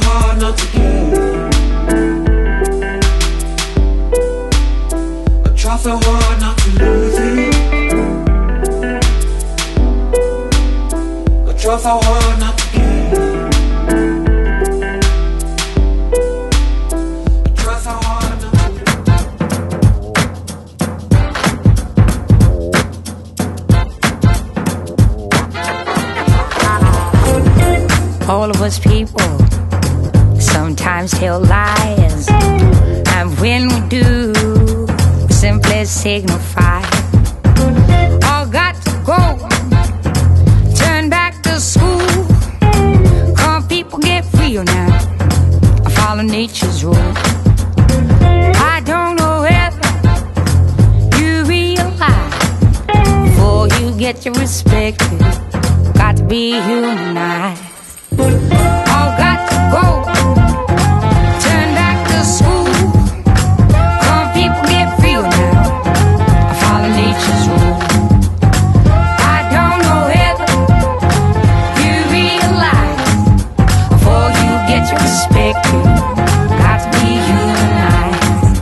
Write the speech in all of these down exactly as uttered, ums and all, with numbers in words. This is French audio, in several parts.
hard not to care. I try so hard not to lose it. I try so hard not to care. I try so hard not to. All of us people sometimes tell lies, and when we do, we simply signify all got to go, turn back to school. Come people, get real now, follow nature's rule. I don't know whether you realize, before you get your respect, got to be humanized. All got to go, turn back to school. Come people, get real now, follow nature's rule. I don't know whether you realize, before you get your respect, got to be humanized.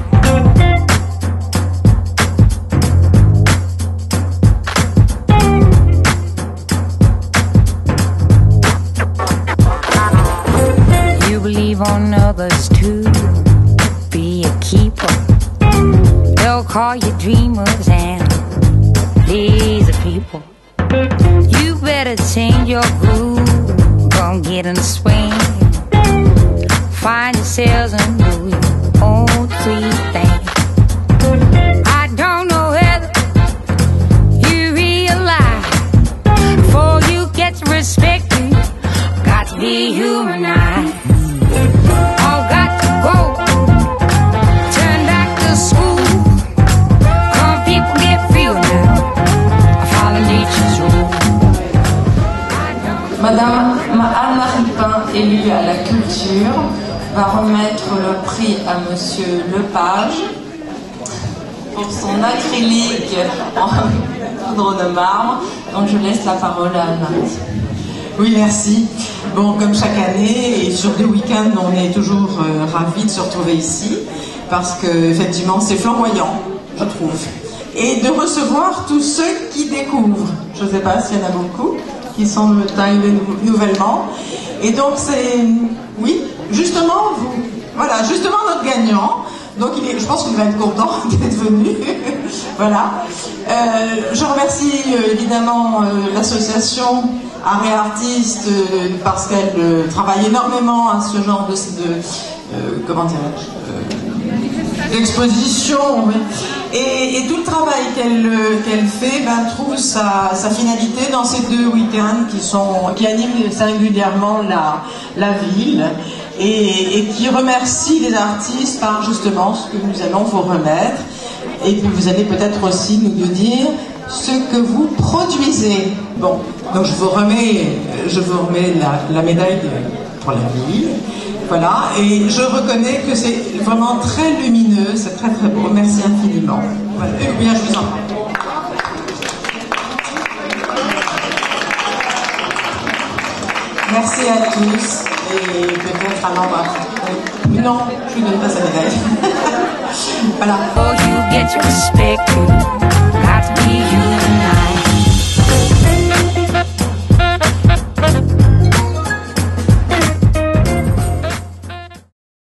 You believe on others too, be a keeper. They'll call you dreamers and lazy people. You better change your groove, gon' get in the swing, find yourselves and do your own sweet thing. I don't know whether you realize, before you get your respect, you got to be humanized. All got to go, turn back to school. Come people, get real now, follow nature's rule. Madame Anne-Marie Pin, élue à la culture, va remettre le prix à Monsieur Lepage pour son acrylique en poudre de marbre. Donc je laisse la parole à Anne-Marie. Oui, merci. Bon, comme chaque année, et sur des week-ends, on est toujours euh, ravis de se retrouver ici, parce que effectivement, c'est flamboyant, je trouve. Et de recevoir tous ceux qui découvrent. Je ne sais pas s'il y en a beaucoup qui sont arrivés nouvellement. Et donc, c'est... Oui, justement, vous... Voilà, justement notre gagnant. Donc, il est... je pense qu'il va être content d'être venu. Voilà. Euh, je remercie euh, évidemment euh, l'association Art et Artistes euh, parce qu'elle euh, travaille énormément à ce genre de, de euh, comment dirais-je, euh, d'exposition, oui. et, et tout le travail qu'elle euh, qu'elle fait ben, trouve sa, sa finalité dans ces deux week-ends qui sont qui animent singulièrement la, la ville et, et qui remercie les artistes par justement ce que nous allons vous remettre. Et puis vous allez peut-être aussi nous dire ce que vous produisez. Bon, donc je vous remets, je vous remets la, la médaille de, pour la ville. Voilà, et je reconnais que c'est vraiment très lumineux, c'est très très beau. Merci infiniment. Voilà. Et bien, je vous en prie. Merci à tous et peut-être à l'endroit. Non, je ne donne pas sa médaille. Voilà. Before you get your respect, got to be you.